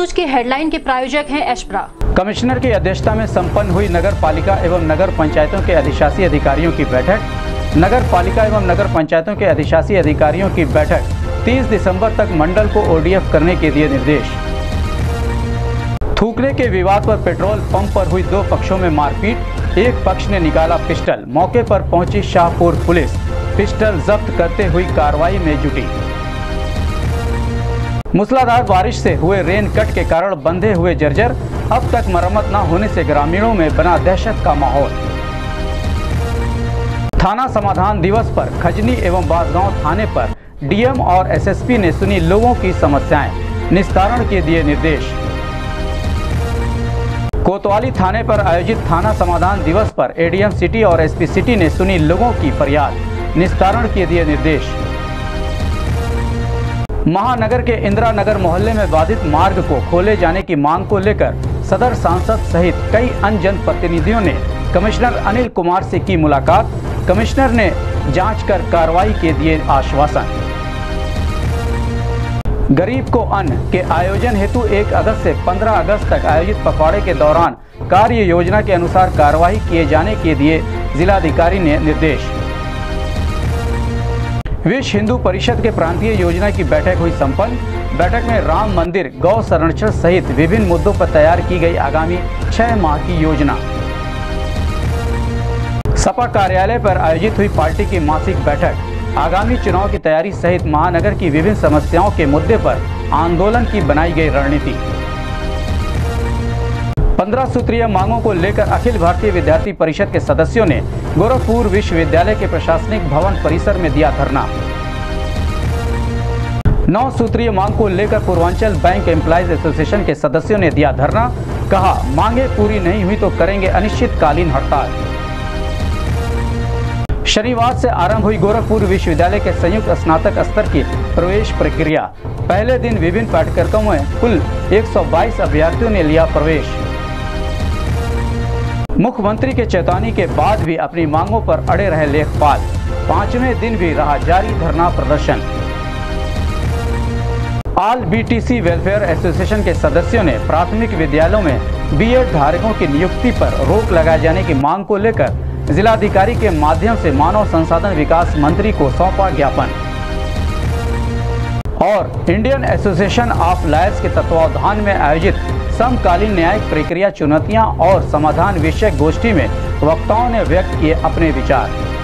News की headline के प्रायोजक हैं एशप्रा। कमिश्नर की अध्यक्षता में संपन्न हुई नगर पालिका एवं नगर पंचायतों के अधिशासी अधिकारियों की बैठक। नगर पालिका एवं नगर पंचायतों के अधिशासी अधिकारियों की बैठक 30 दिसंबर तक मंडल को ओडीएफ करने के दिए निर्देश। थूकने के विवाद पर पेट्रोल पंप पर हुई दो पक्षों में मारपीट। एक पक्ष ने निकाला पिस्टल, मौके पर पहुंची शाहपुर पुलिस, पिस्टल जब्त करते हुई कार्रवाई में जुटी। मूसलाधार बारिश से हुए रेन कट के कारण बंधे हुए जर्जर, अब तक मरम्मत न होने से ग्रामीणों में बना दहशत का माहौल। थाना समाधान दिवस पर खजनी एवं बांसगांव थाने पर डीएम और एसएसपी ने सुनी लोगों की समस्याएं, निस्तारण के दिए निर्देश। कोतवाली थाने पर आयोजित थाना समाधान दिवस पर एडीएम सिटी और एसपी सिटी ने सुनी लोगों की फरियाद, निस्तारण के दिए निर्देश। महानगर के इंदिरा नगर मोहल्ले में बाधित मार्ग को खोले जाने की मांग को लेकर सदर सांसद सहित कई अन्य जनप्रतिनिधियों ने कमिश्नर अनिल कुमार से की मुलाकात। कमिश्नर ने जांच कर कार्रवाई के दिए आश्वासन। गरीब को अन्न के आयोजन हेतु 1 अगस्त से 15 अगस्त तक आयोजित पखवाड़े के दौरान कार्य योजना के अनुसार कार्यवाही किए जाने के दिए जिलाधिकारी ने निर्देश। विश्व हिंदू परिषद के प्रांतीय योजना की बैठक हुई संपन्न। बैठक में राम मंदिर, गौ संरक्षण सहित विभिन्न मुद्दों पर तैयार की गई आगामी 6 माह की योजना। सपा कार्यालय पर आयोजित हुई पार्टी की मासिक बैठक। आगामी चुनाव की तैयारी सहित महानगर की विभिन्न समस्याओं के मुद्दे पर आंदोलन की बनाई गई रणनीति। 15 सूत्रीय मांगों को लेकर अखिल भारतीय विद्यार्थी परिषद के सदस्यों ने गोरखपुर विश्वविद्यालय के प्रशासनिक भवन परिसर में दिया धरना। 9 सूत्रीय मांग को लेकर पूर्वांचल बैंक एम्प्लॉइज एसोसिएशन के सदस्यों ने दिया धरना। कहा, मांगे पूरी नहीं हुई तो करेंगे अनिश्चितकालीन हड़ताल। शनिवार से आरंभ हुई गोरखपुर विश्वविद्यालय के संयुक्त स्नातक स्तर की प्रवेश प्रक्रिया। पहले दिन विभिन्न पाठ्यक्रमों में कुल 122 अभ्यर्थियों ने लिया प्रवेश। मुख्यमंत्री के चेतावनी के बाद भी अपनी मांगों पर अड़े रहे लेखपाल। 5वें दिन भी रहा जारी धरना प्रदर्शन। ऑल बीटीसी वेलफेयर एसोसिएशन के सदस्यों ने प्राथमिक विद्यालयों में बीएड धारकों की नियुक्ति पर रोक लगाए जाने की मांग को लेकर जिलाधिकारी के माध्यम से मानव संसाधन विकास मंत्री को सौंपा ज्ञापन। और इंडियन एसोसिएशन ऑफ लॉयर्स के तत्वावधान में आयोजित समकालीन न्यायिक प्रक्रिया चुनौतियां और समाधान विषयक गोष्ठी में वक्ताओं ने व्यक्त किए अपने विचार।